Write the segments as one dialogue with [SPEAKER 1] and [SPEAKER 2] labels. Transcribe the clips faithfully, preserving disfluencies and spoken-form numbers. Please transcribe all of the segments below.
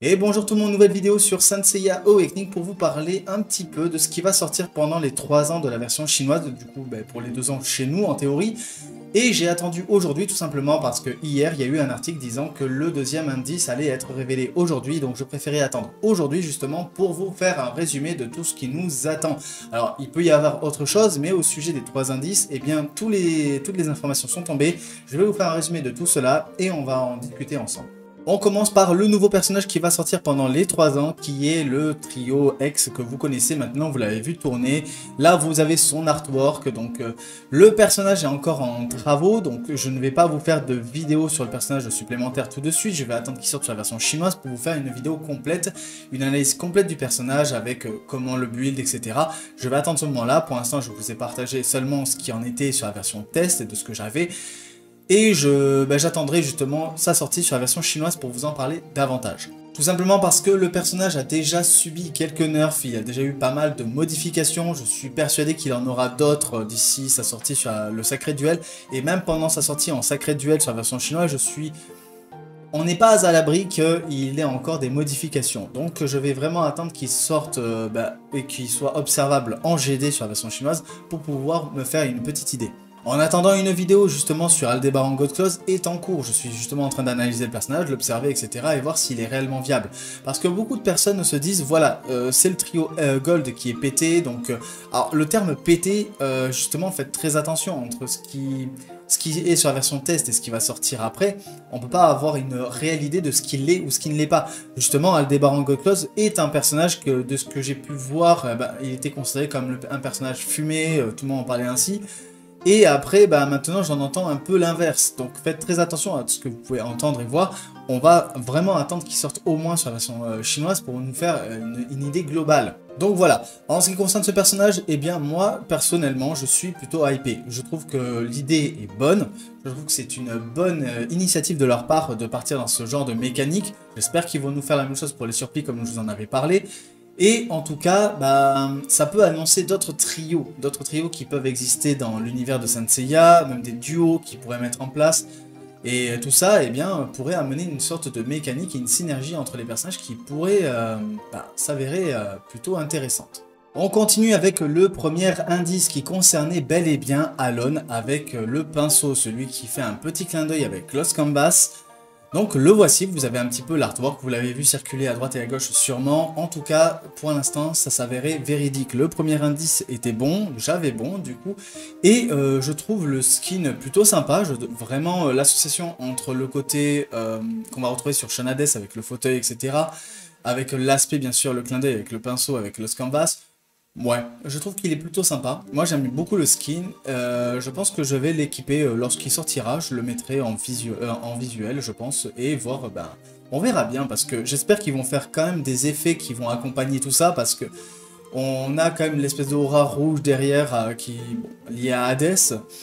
[SPEAKER 1] Et bonjour tout le monde, nouvelle vidéo sur Saint Seiya Awakening pour vous parler un petit peu de ce qui va sortir pendant les trois ans de la version chinoise, du coup ben, pour les deux ans chez nous en théorie. Et j'ai attendu aujourd'hui tout simplement parce que hier il y a eu un article disant que le deuxième indice allait être révélé aujourd'hui, donc je préférais attendre aujourd'hui justement pour vous faire un résumé de tout ce qui nous attend. Alors il peut y avoir autre chose, mais au sujet des trois indices, eh bien tous les, toutes les informations sont tombées. Je vais vous faire un résumé de tout cela et on va en discuter ensemble. On commence par le nouveau personnage qui va sortir pendant les trois ans, qui est le trio X que vous connaissez maintenant, vous l'avez vu tourner. Là, vous avez son artwork, donc euh, le personnage est encore en travaux, donc je ne vais pas vous faire de vidéo sur le personnage supplémentaire tout de suite. Je vais attendre qu'il sorte sur la version chinoise pour vous faire une vidéo complète, une analyse complète du personnage avec euh, comment le build, et cetera. Je vais attendre ce moment-là. Pour l'instant, je vous ai partagé seulement ce qui en était sur la version test et de ce que j'avais. Et je, ben, j'attendrai justement sa sortie sur la version chinoise pour vous en parler davantage. Tout simplement parce que le personnage a déjà subi quelques nerfs, il y a déjà eu pas mal de modifications, je suis persuadé qu'il en aura d'autres d'ici sa sortie sur le Sacré Duel, et même pendant sa sortie en Sacré Duel sur la version chinoise, je suis... On n'est pas à l'abri qu'il ait encore des modifications, donc je vais vraiment attendre qu'il sorte euh, ben, et qu'il soit observable en G D sur la version chinoise pour pouvoir me faire une petite idée. En attendant, une vidéo justement sur Aldebaran Godclaws est en cours. Je suis justement en train d'analyser le personnage, l'observer, et cetera et voir s'il est réellement viable. Parce que beaucoup de personnes se disent, voilà, euh, c'est le trio euh, Gold qui est pété. Donc, euh, alors le terme pété, euh, justement, faites très attention entre ce qui, ce qui est sur la version test et ce qui va sortir après. On peut pas avoir une réelle idée de ce qu'il est ou ce qui ne l'est pas. Justement, Aldebaran Godclaws est un personnage que, de ce que j'ai pu voir, euh, bah, il était considéré comme le, un personnage fumé, euh, tout le monde en parlait ainsi. Et après, bah, maintenant, j'en entends un peu l'inverse. Donc, faites très attention à ce que vous pouvez entendre et voir. On va vraiment attendre qu'il sorte au moins sur la version euh, chinoise pour nous faire une, une idée globale. Donc voilà, en ce qui concerne ce personnage, eh bien moi, personnellement, je suis plutôt hypé. Je trouve que l'idée est bonne. Je trouve que c'est une bonne euh, initiative de leur part de partir dans ce genre de mécanique. J'espère qu'ils vont nous faire la même chose pour les surplis comme je vous en avais parlé. Et en tout cas, bah, ça peut annoncer d'autres trios, d'autres trios qui peuvent exister dans l'univers de Saint Seiya, même des duos qui pourraient mettre en place. Et tout ça, eh bien, pourrait amener une sorte de mécanique et une synergie entre les personnages qui pourrait euh, bah, s'avérer euh, plutôt intéressante. On continue avec le premier indice qui concernait bel et bien Alone avec le pinceau, celui qui fait un petit clin d'œil avec Lost Canvas. Donc le voici, vous avez un petit peu l'artwork, vous l'avez vu circuler à droite et à gauche sûrement. En tout cas, pour l'instant, ça s'avérait véridique. Le premier indice était bon, j'avais bon du coup. Et euh, je trouve le skin plutôt sympa. Je, vraiment, euh, l'association entre le côté euh, qu'on va retrouver sur Sean Hades avec le fauteuil, et cetera. Avec l'aspect, bien sûr, le clin d'œil avec le pinceau, avec le canvas. Ouais, je trouve qu'il est plutôt sympa. Moi j'aime beaucoup le skin, euh, je pense que je vais l'équiper euh, lorsqu'il sortira, je le mettrai en, visu euh, en visuel je pense, et voir, euh, ben, on verra bien, parce que j'espère qu'ils vont faire quand même des effets qui vont accompagner tout ça, parce que on a quand même l'espèce d'aura rouge derrière euh, qui bon, liée à Hades.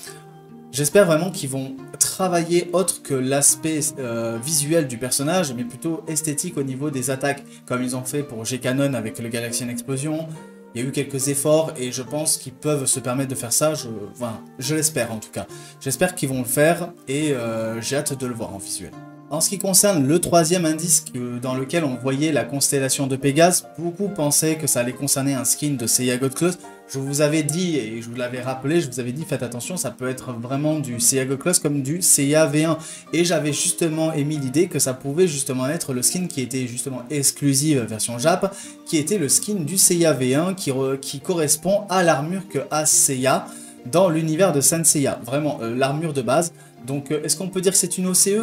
[SPEAKER 1] J'espère vraiment qu'ils vont travailler autre que l'aspect euh, visuel du personnage, mais plutôt esthétique au niveau des attaques, comme ils ont fait pour G-Canon avec le Galaxian Explosion. Il y a eu quelques efforts et je pense qu'ils peuvent se permettre de faire ça, je, enfin, je l'espère en tout cas. J'espère qu'ils vont le faire et euh, j'ai hâte de le voir en visuel. En ce qui concerne le troisième indice que, dans lequel on voyait la constellation de Pégase, beaucoup pensaient que ça allait concerner un skin de Seiya Godclaws. Je vous avais dit, et je vous l'avais rappelé, je vous avais dit faites attention, ça peut être vraiment du Seiya Godclaws comme du Seiya V un. Et j'avais justement émis l'idée que ça pouvait justement être le skin qui était justement exclusive version Jap, qui était le skin du Seiya V un qui, qui correspond à l'armure que a Seiya dans l'univers de Saint Seiya. Vraiment, euh, l'armure de base. Donc euh, est-ce qu'on peut dire que c'est une O C E ?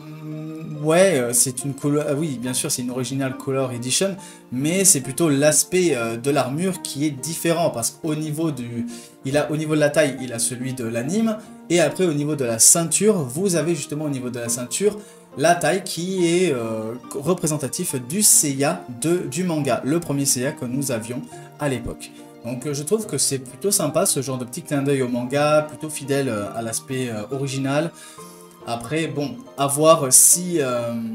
[SPEAKER 1] Ouais, euh, c'est une color... Ah oui, bien sûr, c'est une Original Color Edition, mais c'est plutôt l'aspect euh, de l'armure qui est différent, parce qu'au niveau du... Il a, au niveau de la taille, il a celui de l'anime, et après, au niveau de la ceinture, vous avez justement au niveau de la ceinture, la taille qui est euh, représentatif du Seiya de, du manga, le premier Seiya que nous avions à l'époque. Donc euh, je trouve que c'est plutôt sympa, ce genre de petit clin d'œil au manga, plutôt fidèle euh, à l'aspect euh, original. Après, bon, à voir si, euh,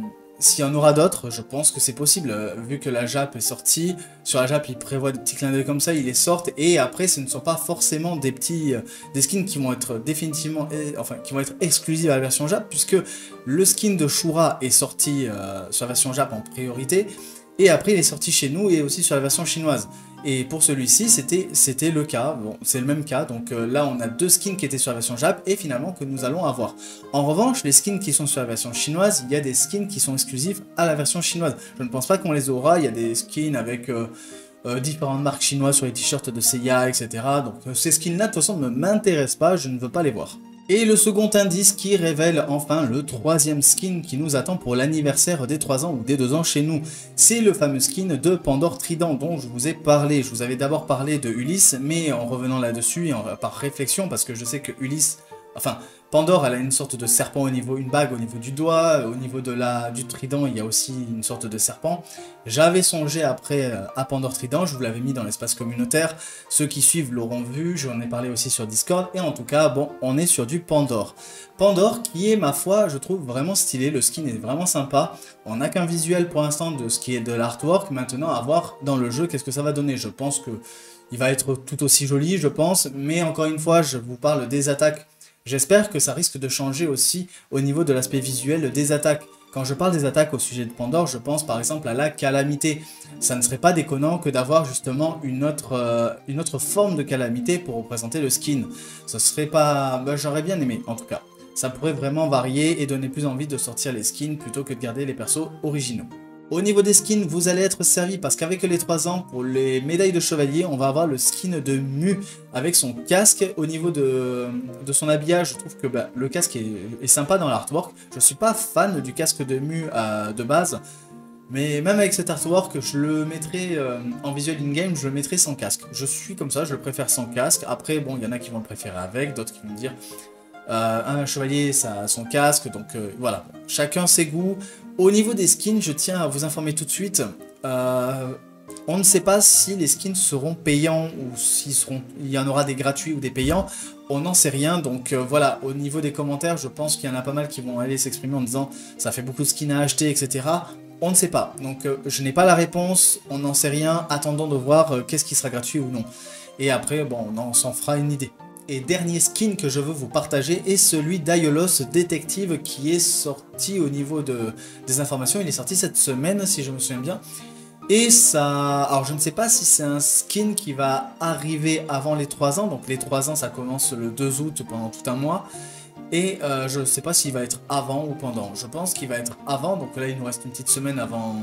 [SPEAKER 1] s'il y en aura d'autres, je pense que c'est possible, euh, vu que la Jap est sortie. Sur la Jap, ils prévoient des petits clins d'œil comme ça, ils les sortent, et après, ce ne sont pas forcément des petits, euh, des skins qui vont être définitivement, eh, enfin, qui vont être exclusifs à la version Jap, puisque le skin de Shura est sorti euh, sur la version Jap en priorité, et après, il est sorti chez nous, et aussi sur la version chinoise. Et pour celui-ci, c'était c'était le cas, bon, c'est le même cas, donc euh, là on a deux skins qui étaient sur la version Jap, et finalement que nous allons avoir. En revanche, les skins qui sont sur la version chinoise, il y a des skins qui sont exclusifs à la version chinoise. Je ne pense pas qu'on les aura, il y a des skins avec euh, euh, différentes marques chinoises sur les t-shirts de Seiya, et cetera. Donc euh, ces skins-là, de toute façon, ne m'intéressent pas, je ne veux pas les voir. Et le second indice qui révèle enfin le troisième skin qui nous attend pour l'anniversaire des trois ans ou des deux ans chez nous. C'est le fameux skin de Pandore Trident dont je vous ai parlé. Je vous avais d'abord parlé de Ulysse, mais en revenant là-dessus et en, par réflexion, parce que je sais que Ulysse, enfin Pandore, elle a une sorte de serpent au niveau, une bague au niveau du doigt, au niveau de la, du trident, il y a aussi une sorte de serpent. J'avais songé après à Pandore Trident, je vous l'avais mis dans l'espace communautaire. Ceux qui suivent l'auront vu, j'en ai parlé aussi sur Discord, et en tout cas, bon, on est sur du Pandore. Pandore qui est, ma foi, je trouve vraiment stylé, le skin est vraiment sympa. On n'a qu'un visuel pour l'instant de ce qui est de l'artwork, maintenant à voir dans le jeu qu'est-ce que ça va donner. Je pense que il va être tout aussi joli, je pense, mais encore une fois, je vous parle des attaques. J'espère que ça risque de changer aussi au niveau de l'aspect visuel des attaques. Quand je parle des attaques au sujet de Pandore, je pense par exemple à la calamité. Ça ne serait pas déconnant que d'avoir justement une autre, euh, une autre forme de calamité pour représenter le skin. Ce serait pas... Ben, j'aurais bien aimé en tout cas. Ça pourrait vraiment varier et donner plus envie de sortir les skins plutôt que de garder les persos originaux. Au niveau des skins, vous allez être servi parce qu'avec les trois ans, pour les médailles de chevalier, on va avoir le skin de Mu avec son casque. Au niveau de, de son habillage, je trouve que bah, le casque est, est sympa dans l'artwork. Je ne suis pas fan du casque de Mu euh, de base, mais même avec cet artwork, je le mettrai euh, en visual in-game, je le mettrai sans casque. Je suis comme ça, je le préfère sans casque. Après, bon, il y en a qui vont le préférer avec, d'autres qui vont me dire... Euh, un chevalier, ça a son casque, donc euh, voilà, chacun ses goûts. Au niveau des skins, je tiens à vous informer tout de suite, euh, on ne sait pas si les skins seront payants ou s'il seront, il y en aura des gratuits ou des payants, on n'en sait rien, donc euh, voilà, au niveau des commentaires, je pense qu'il y en a pas mal qui vont aller s'exprimer en disant ça fait beaucoup de skins à acheter, et cetera. On ne sait pas, donc euh, je n'ai pas la réponse, on n'en sait rien, attendons de voir euh, qu'est-ce qui sera gratuit ou non. Et après, bon, on s'en fera une idée. Et dernier skin que je veux vous partager est celui d'Aiolos Detective qui est sorti au niveau de, des informations. Il est sorti cette semaine si je me souviens bien. Et ça... Alors je ne sais pas si c'est un skin qui va arriver avant les trois ans. Donc les trois ans ça commence le deux août pendant tout un mois. Et euh, je ne sais pas s'il va être avant ou pendant. Je pense qu'il va être avant. Donc là il nous reste une petite semaine avant...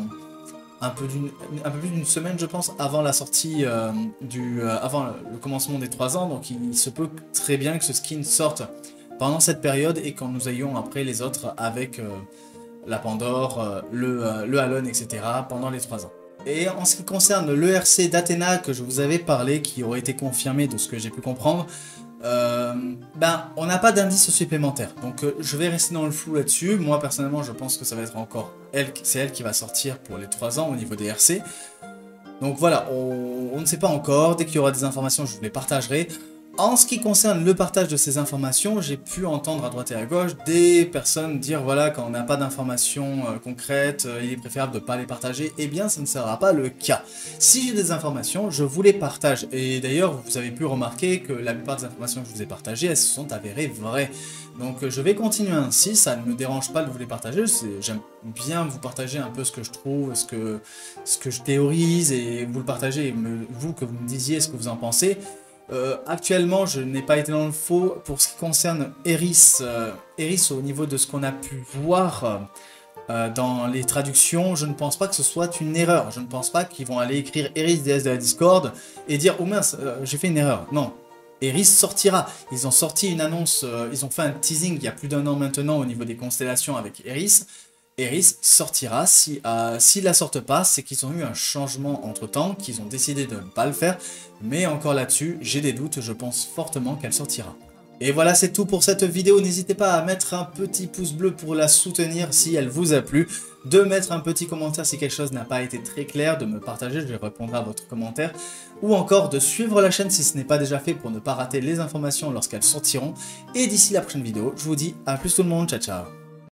[SPEAKER 1] Un peu, un peu plus d'une semaine, je pense, avant la sortie euh, du, euh, avant le commencement des trois ans. Donc, il, il se peut très bien que ce skin sorte pendant cette période et quand nous ayons après les autres avec euh, la Pandore, euh, le, euh, le Halon, et cetera pendant les trois ans. Et en ce qui concerne l'E R C d'Athéna que je vous avais parlé, qui aurait été confirmé de ce que j'ai pu comprendre, euh, ben, on n'a pas d'indice supplémentaire. Donc euh, je vais rester dans le flou là-dessus. Moi personnellement je pense que ça va être encore elle, c'est elle qui va sortir pour les trois ans au niveau des R C. Donc voilà, on, on ne sait pas encore. Dès qu'il y aura des informations, je vous les partagerai. En ce qui concerne le partage de ces informations, j'ai pu entendre à droite et à gauche des personnes dire voilà, quand on n'a pas d'informations euh, concrètes, euh, il est préférable de ne pas les partager. Eh bien, ça ne sera pas le cas. Si j'ai des informations, je vous les partage. Et d'ailleurs, vous avez pu remarquer que la plupart des informations que je vous ai partagées, elles se sont avérées vraies. Donc euh, je vais continuer ainsi, ça ne me dérange pas de vous les partager, j'aime bien vous partager un peu ce que je trouve, ce que, ce que je théorise, et vous le partagez, et me, vous que vous me disiez ce que vous en pensez. Euh, actuellement, je n'ai pas été dans le faux pour ce qui concerne Eris. Euh, Eris, au niveau de ce qu'on a pu voir euh, dans les traductions, je ne pense pas que ce soit une erreur. Je ne pense pas qu'ils vont aller écrire Eris déesse de la Discorde et dire « Oh mince, euh, j'ai fait une erreur ». Non, Eris sortira. Ils ont sorti une annonce, euh, ils ont fait un teasing il y a plus d'un an maintenant au niveau des constellations avec Eris. Eris sortira, si, euh, s'ils la sortent pas, c'est qu'ils ont eu un changement entre temps, qu'ils ont décidé de ne pas le faire, mais encore là-dessus, j'ai des doutes, je pense fortement qu'elle sortira. Et voilà, c'est tout pour cette vidéo, n'hésitez pas à mettre un petit pouce bleu pour la soutenir si elle vous a plu, de mettre un petit commentaire si quelque chose n'a pas été très clair, de me partager, je répondrai à votre commentaire, ou encore de suivre la chaîne si ce n'est pas déjà fait pour ne pas rater les informations lorsqu'elles sortiront, et d'ici la prochaine vidéo, je vous dis à plus tout le monde, ciao ciao.